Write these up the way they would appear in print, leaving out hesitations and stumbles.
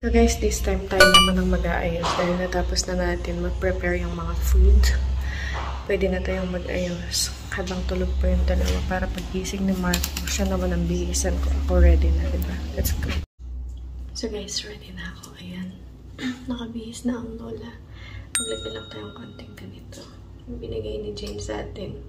So guys, this time tayo naman ang mag-aayos dahil natapos na natin mag-prepare yung mga food. Pwede na tayong mag-ayos habang tulog pa yung dalawa para pag-gising ni Marco, siya naman ang bihisan ko. Ako ready na, diba? Let's go. So guys, ready na ako. Ayan. Nakabihis na ang lola. Maglagay lang tayong konting ganito. Yung binigay ni James sa atin.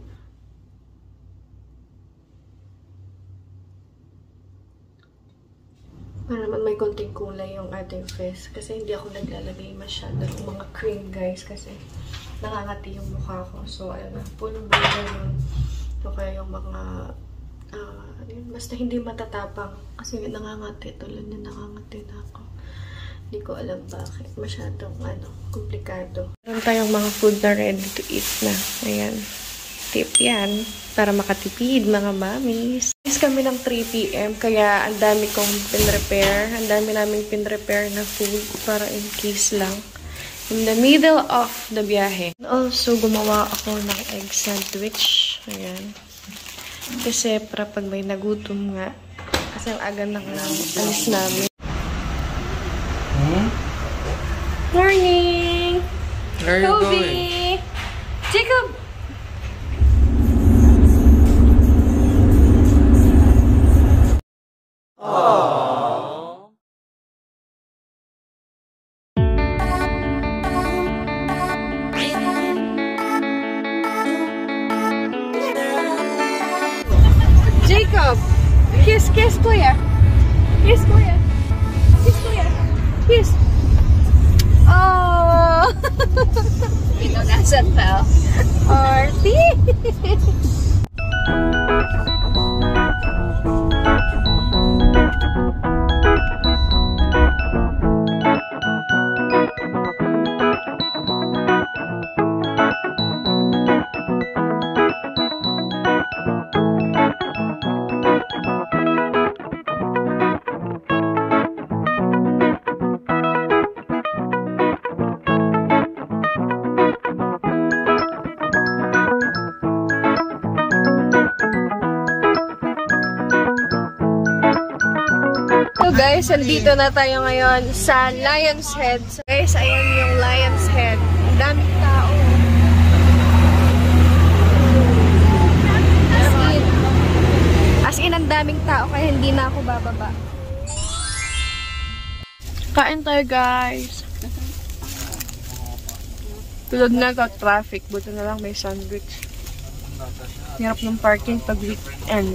Para naman may konting kulay yung ating face. Kasi hindi ako naglalagay masyado ng mga cream, guys. Kasi nakangati yung mukha ko. So, ayun na. Punong buhay yun. So, kaya yung mga... basta hindi matatapang. Kasi nangangati. Tulad na nangangati na ako. Hindi ko alam bakit. Masyadong, komplikado. Meron tayong mga food na ready to eat na. Ayan. Tip yan. Para makatipid, mga mamis. Is kami ng 3 PM, kaya ang dami kong pin-repair. Ang dami naming pin-repair na food para in case lang. In the middle of the biyahe. Also, gumawa ako ng egg sandwich. Ayan. Kasi para pag may nagutom nga. Kasi ang aga ng alis namin. Morning! Where are you Kobe! going? Jacob! Jacob! Kiss, kiss, kuya! Kiss, kuya! Kiss, kuya! Kiss! Oh! Pinunasan daw. Arty! Guys, andito na tayo ngayon sa Lion's Head. So guys, ayan yung Lion's Head. Ang daming tao. As in, ang daming tao kaya hindi na ako bababa. Kain tayo, guys. Tulog na ka traffic. Buti na lang may sandwich. Hirap ng parking pag weekend.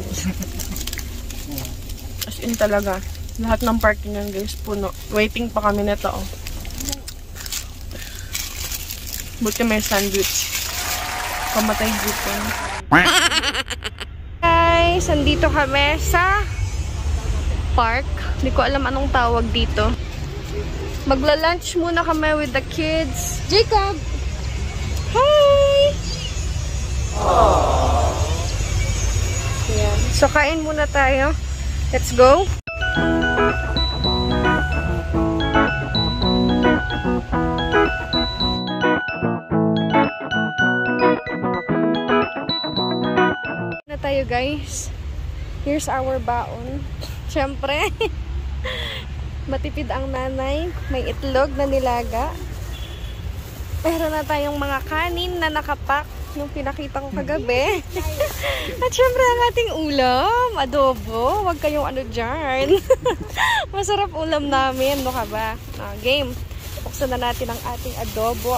As in talaga. Lahat ng parking yan, guys, puno. Waiting pa kami nito, oh. Buti may sandwich. Kamatay dito. Guys, andito kami sa park. Hindi ko alam anong tawag dito. Magla-lunch muna kami with the kids. Jacob! Hi! Ayan. So, kain muna tayo. Let's go. Na tayo, guys. Here's our baon. Siyempre, matipid ang nanay. May itlog na nilaga. Meron na tayong mga kanin na nakapak. Yung pinakita ko kagabi. At syempre ang ating ulam, adobo. Huwag kayong ano dyan. Masarap ulam namin. Ano ka ba? Game. Buksan na natin ang ating adobo.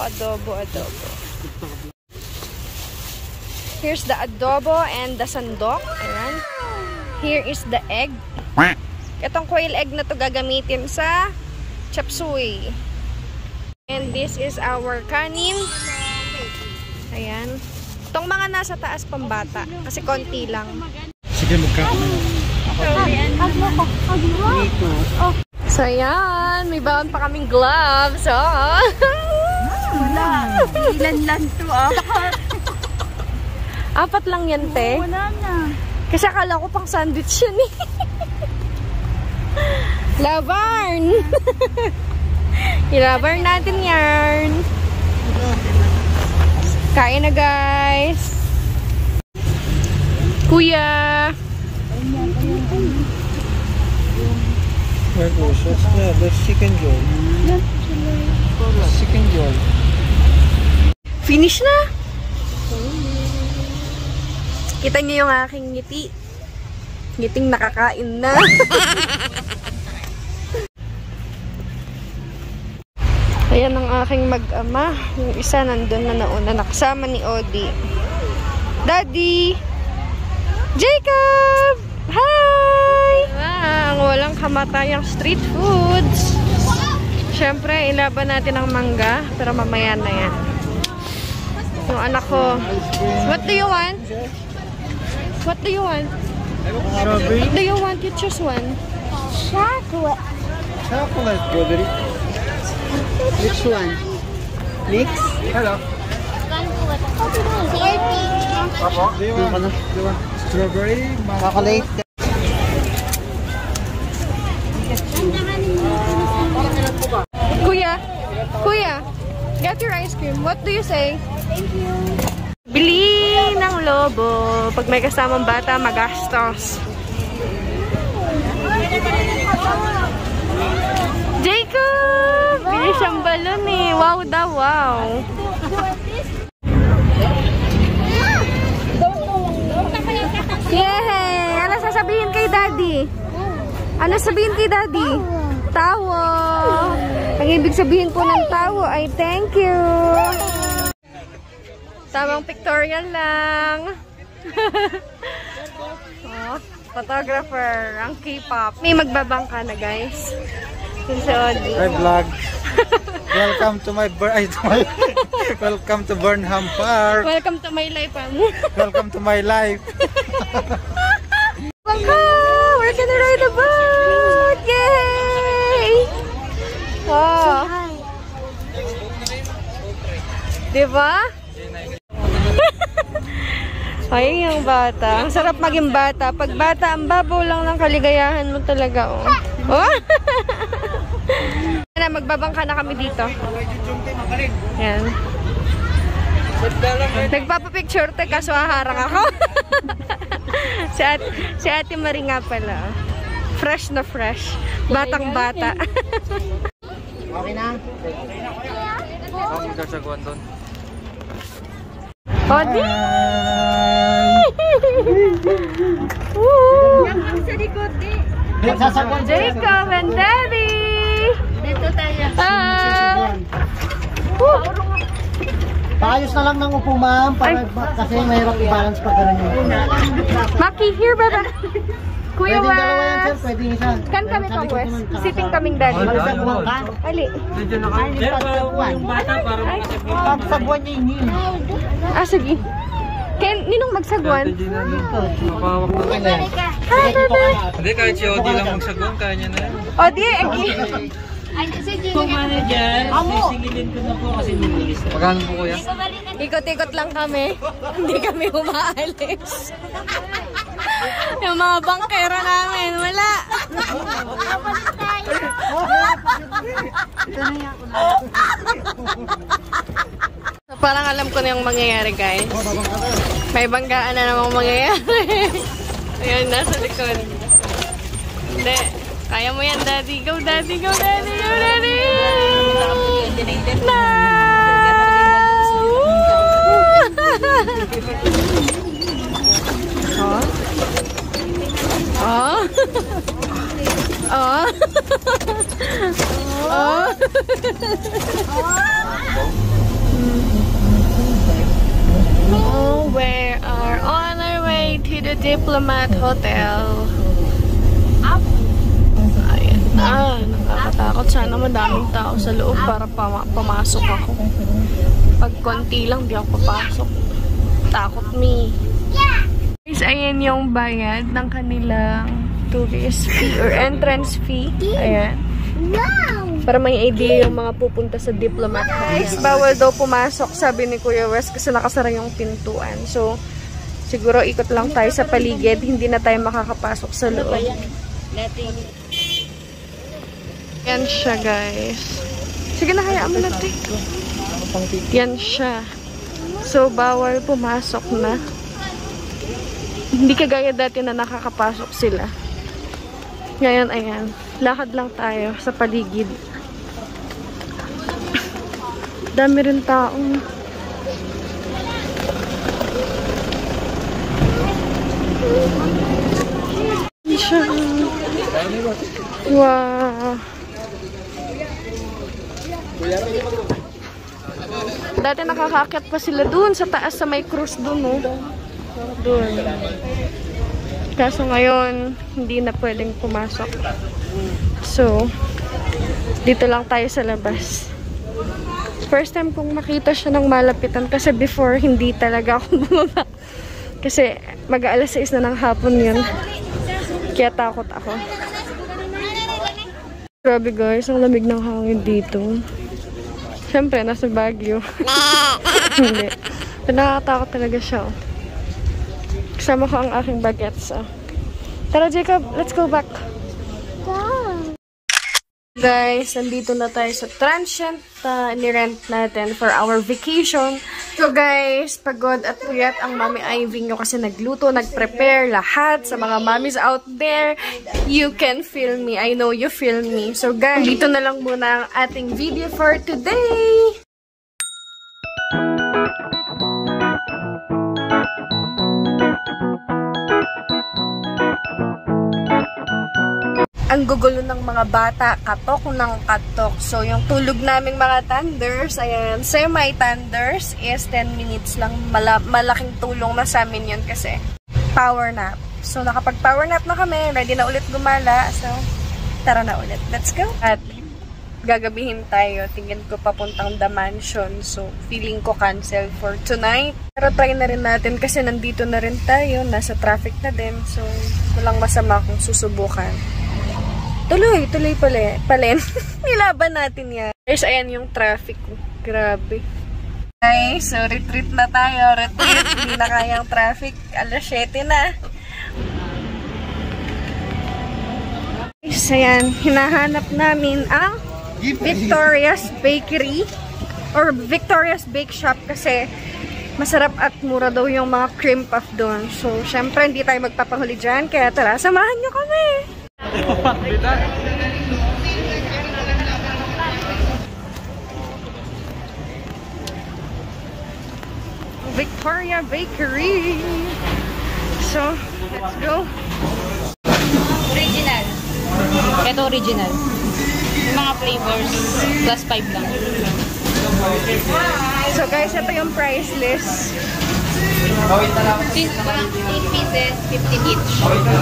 Here's the adobo and the sandok. Ayan. Here is the egg. Itong quail egg na to gagamitin sa chop suey. And this is our kanin. Ayan. Itong mga nasa taas pambata. Kasi konti lang. Sige, magkakaroon. Oh. So, ayan. May baon pa kaming gloves. Oh. Wala. Ilan lang to, ah. 4 lang yan, te. Wala na. Kasi akala ko pang sandwich yun, eh. Lavarn! I-lavarn natin yan. Kain na, guys. Kuya. delicious. Yeah, that's chicken joy. Chicken joy. Finish na! Kita niyo yung aking ngiti. Ngiting nakakain na. Ayan ang aking mag-ama. Yung isa nandun na nauna. Nakasama ni Odi. Daddy! Jacob! Hi! Ang walang kamatayang street foods. Siyempre, ilaban natin ang mangga. Pero mamaya na yan. Yung anak ko. What do you want? What do you want? What do you want? You choose one. Chocolate. Chocolate, Godri. Which one? Mix? Hello. Apo? Do you want strawberry? Chocolate? Kuya, get your ice cream. What do you say? Thank you. Bili ng lobo. Pag may kasamang bata, magastos. Jacob! Bili siyang balon eh. Wow daw, wow. Yay! Ano sasabihin kay Daddy? Ano sabihin kay Daddy? Tawo! Ang ibig sabihin po ng tawo ay thank you! Tamang pictorial lang. Oh, photographer, ang K-pop. May magbabangka na, guys. Yun si Odi. Hi, vlog. Welcome to my welcome to Burnham Park. Welcome to my life, Welcome to my life. Bangka! We're gonna ride a boat! Yay! Oh. Diba? Ay, yung bata. Ang sarap maging bata. Pag bata, ang babaw lang ng kaligayahan mo talaga, oh. Oh! Magbabangka na kami dito. Yan. Nagpapapicture te, kaso haharang ako. si Ate Marie nga pala. Fresh na fresh. Batang bata. Okay na? Ako magsasaguan doon. Odi! Ang sa likod eh. Jacob and Daddy! Dito tayo. Paayos na lang ng upo, ma'am, para kasi mahirap i-balance pag gano'n yung Maki, here, brother. Kuya pwedeng dalawa yan, sir. Wes. Pwedeng isa. Kan kami pang Wes. Sitting kaming Daddy. Pagsagwan ka? Ali. Pagsagwan. Pagsagwan niya yun. Ah, sige. Ninong magsagwan? Okay na yan. Hi, baby. Hindi, kahit si Odi lang magsagwan, kaya niya na yan. Odi, Kung manager, sisingilin ko na po kasi nilis. Magkano po kuya? ikot-ikot lang kami. Hindi kami umaalis. Yung mga bangkera namin, wala. So, parang alam ko na yung mangyayari, guys. May banggaan na namang mangyayari. Ayan, nasa likod. Hindi. Kaya mo yan, Daddy. Go, Daddy. Go, Daddy. Go, Daddy. No! Oh. Oh. Oh. Oh, we are on our way to the Diplomat Hotel. Ayan na. Nakakatakot. Sana madaming tao sa loob para pumasok ako. Pag konti lang, di ako papasok. Takot me. Guys, ayan yung bayad ng kanilang tourist fee or entrance fee. Ayan. Para may idea yung mga pupunta sa Diplomat. Guys, bawal daw pumasok, sabi ni Kuya Wes, kasi nakasara yung pintuan. So, siguro ikot lang tayo sa paligid. Hindi na tayo makakapasok sa loob. Yan siya, guys. Sige na, hayaan mo natin. Yan siya. So, bawal pumasok na. Hindi kagaya dati na nakakapasok sila. Ngayon, ayan. Lakad lang tayo sa paligid. Dami rin tao. Wow. Dati nakakaakyat pa sila dun sa taas sa may cruise dun, no? Dun. Kaso ngayon, hindi na pwedeng pumasok. So, dito lang tayo sa labas. First time kong makita siya ng malapitan kasi before, hindi talaga ako bumaba. Kasi mag-aalas 6 na ng hapon yun. Kaya takot ako. Grabe guys, ang lamig ng hangin dito. Siyempre, nasa Baguio. Hindi. Nakakatakot talaga siya. Kasama ko ang aking bagets. Tara Jacob, let's go back. Guys, nandito na tayo sa transient ni-rent natin for our vacation. So guys, pagod at puyat ang Mami Ivee nyo kasi nagluto, nag-prepare lahat sa mga mommies out there. You can feel me. I know you feel me. So guys, dito na lang muna ang ating video for today. Ang gugulo ng mga bata, katok ng katok. So, yung tulog naming mga thunders, ayan, semi-thunders is 10 minutes lang. Malaking tulong na sa amin yun kasi power nap. So, nakapag-power nap na kami, ready na ulit gumala. So, tara na ulit. Let's go! At gagabihin tayo. Tingin ko papuntang The Mansion. So, feeling ko cancel for tonight. Pero try na rin natin kasi nandito na rin tayo. Nasa traffic na din. So, walang masama kung susubukan. Tuloy pala. Nilaban natin yan. Guys, ayan yung traffic. Grabe. Guys, so retreat na tayo. Retreat. Hindi na kayang traffic. Alas 7 na. Guys, ayan. Hinahanap namin ang Victoria's Bakery or Victoria's Bake Shop kasi masarap at mura daw yung mga cream puff doon. So, syempre, hindi tayo magpapahuli dyan. Kaya tara, samahan nyo kami. Victoria Bakery. So, let's go. Original. Ito original. Yung mga flavors, plus 5 lang. So guys, ito yung price list. 8 pieces, 15 each.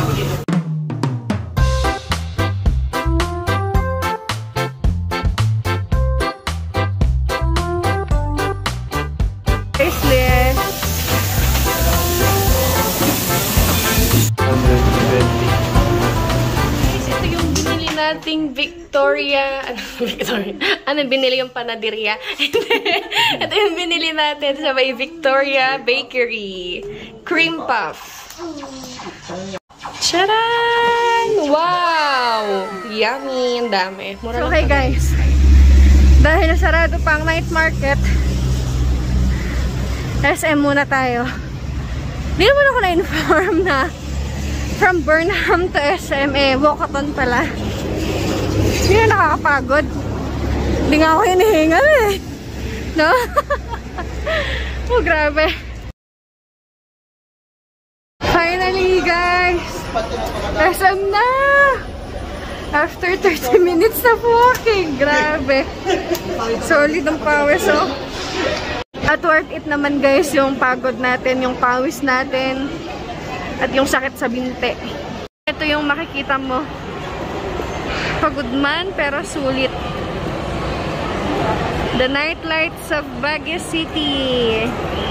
Nating Victoria. Ano binili yung panaderia? Ito yung binili natin sa may Victoria Bakery. Cream puff. Charan! Wow! Yummy! Ang dami. Mura so, okay guys. Dahil sarado pa ang night market, SM muna tayo. Hindi naman ako na-inform na from Burnham to SM, Walkathon pala. Hindi na nakakapagod. Hindi nga ako hinihingal eh. No? Oh, grabe. Finally, guys! SM na! After 30 minutes of walking. Grabe. Solid ang pawis, oh. At worth it naman, guys, yung pagod natin, yung pawis natin, at yung sakit sa binte. Ito yung makikita mo. Pagod man, pero sulit. The night lights of Baguio City.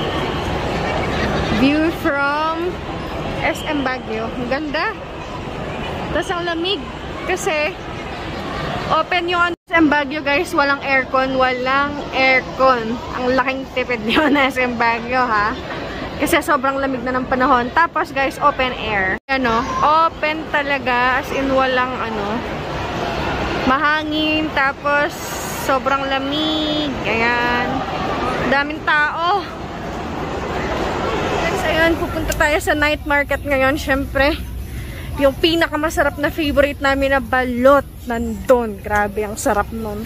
View from SM Baguio. Ang ganda. Tapos ang lamig. Kasi, open yung SM Baguio, guys. Walang aircon. Walang aircon. Ang laking tipid yun na SM Baguio, ha? Kasi sobrang lamig na ng panahon. Tapos, guys, open air. Ano? Open talaga. As in, walang ano, mahangin, tapos sobrang lamig. Ayan. Daming tao. Guys, ayun, pupunta tayo sa night market ngayon. Syempre, Yung pinakamasarap na favorite namin na balot nandun. Grabe, ang sarap nun.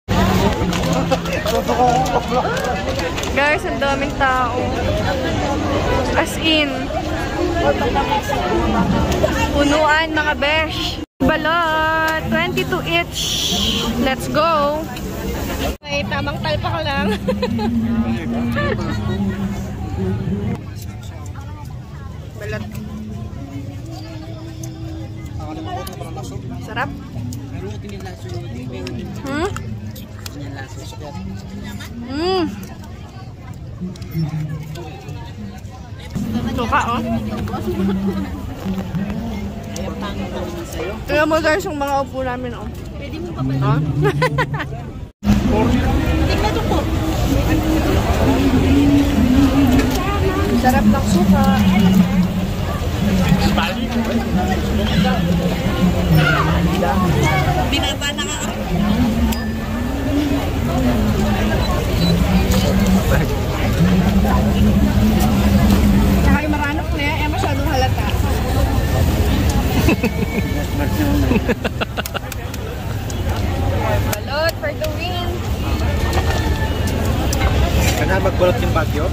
Guys, ang daming tao. As in, punuan mga besh. Balot, 22 each. Let's go. May tamang talpa ka lang. Balot. Sarap. Hmm? Suka, oh. Tignan mo guys yung mga upo namin, oh. Pwede mo pa ba? Sarap ng suka. Binaba na ka. Saka yung maranok na yan, masyadong halata. Balot for the win. Kanya magbalot yung bagyo?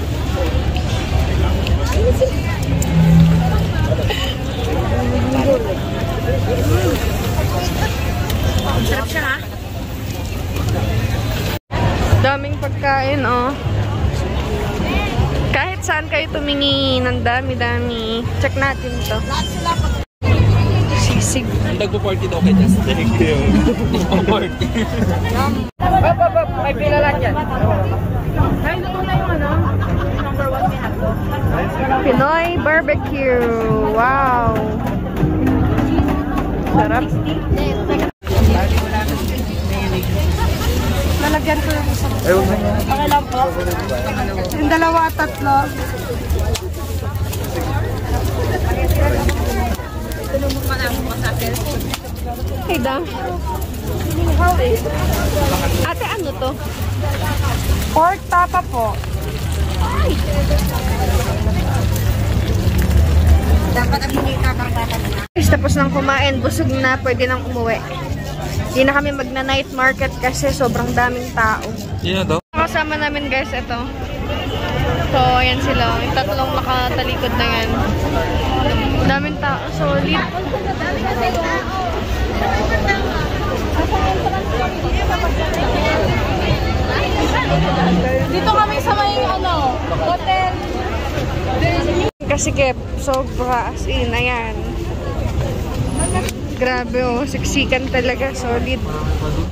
Sarap siya, ha? Daming pagkain, oh. Kahit saan kayo tumingin, ang dami-dami. Check natin to. Sisig. Nagpo-party daw kay Justin. Thank you. Nagpo-party. May pila lang yan. Ay, doon na yung ano? Number 1 may hato. Pinoy barbecue. Wow. Sarap. Lalagyan ko yung isang. Okay lang po. Yung dalawa at tatlo. Okay, dang. Ate, ano to? Pork tapa po. Ay! Dapat ang hindi kakakata na. Tapos nang kumain, busog na, pwede nang umuwi. Hindi na kami magna-night market kasi sobrang daming tao. Yun na daw? Kasama namin guys, ito. So, ayan sila. Yung tatlong nakatalikod na yan. Daming tao. Solid. Dito kami sa may ano, hotel. Kasikip. Sobra. As in, ayan. Grabe, oh. Siksikan talaga. Solid.